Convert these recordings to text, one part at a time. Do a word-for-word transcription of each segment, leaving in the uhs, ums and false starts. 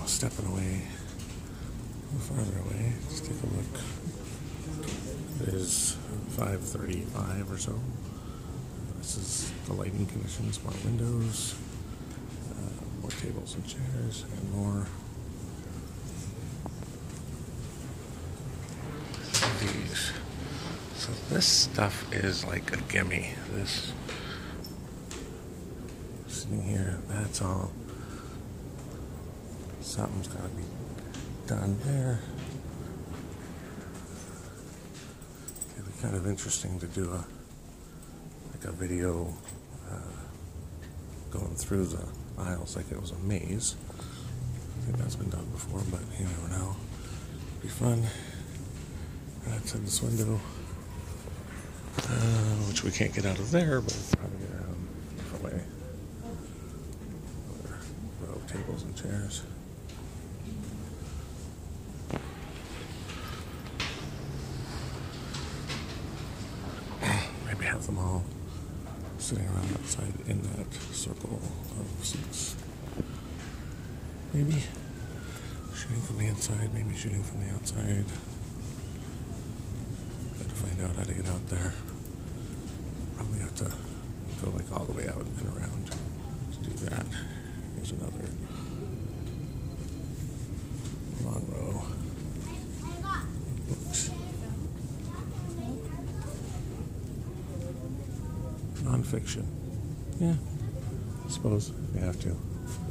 stepping away, a little farther away. Let's take a look. It is five thirty-five or so. This is the lighting conditions, more windows, uh, more tables and chairs, and more of these. So this stuff is like a gimme. This sitting here, that's all. Something's got to be done there. It'd be kind of interesting to do a like a video uh, going through the aisles like it was a maze. I think that's been done before, but you never know. It'd be fun. Right outside this window, uh, which we can't get out of there, but we'll probably get out a different way. Another row of tables and chairs. Maybe have them all sitting around outside in that circle of seats. Maybe shooting from the inside, maybe shooting from the outside. Got to find out how to get out there. Probably have to go like all the way out and around to do that. Here's another long row. Books. Non-fiction. Yeah, I suppose you have to.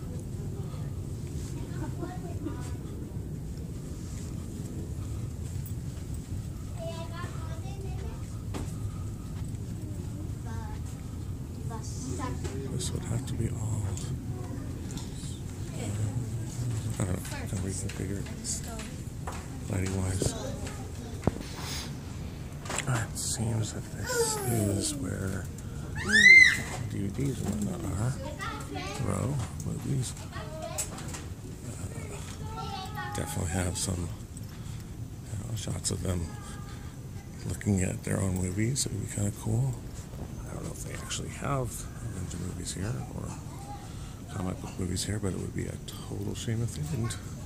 This would have to be all. I don't know. I can reconfigure it lighting wise. It seems that this is where D V Ds and whatnot are. Row movies. Uh, definitely have some you know, shots of them looking at their own movies. It would be kind of cool. I don't know if they actually have a bunch of movies here or comic book movies here, but it would be a total shame if they didn't.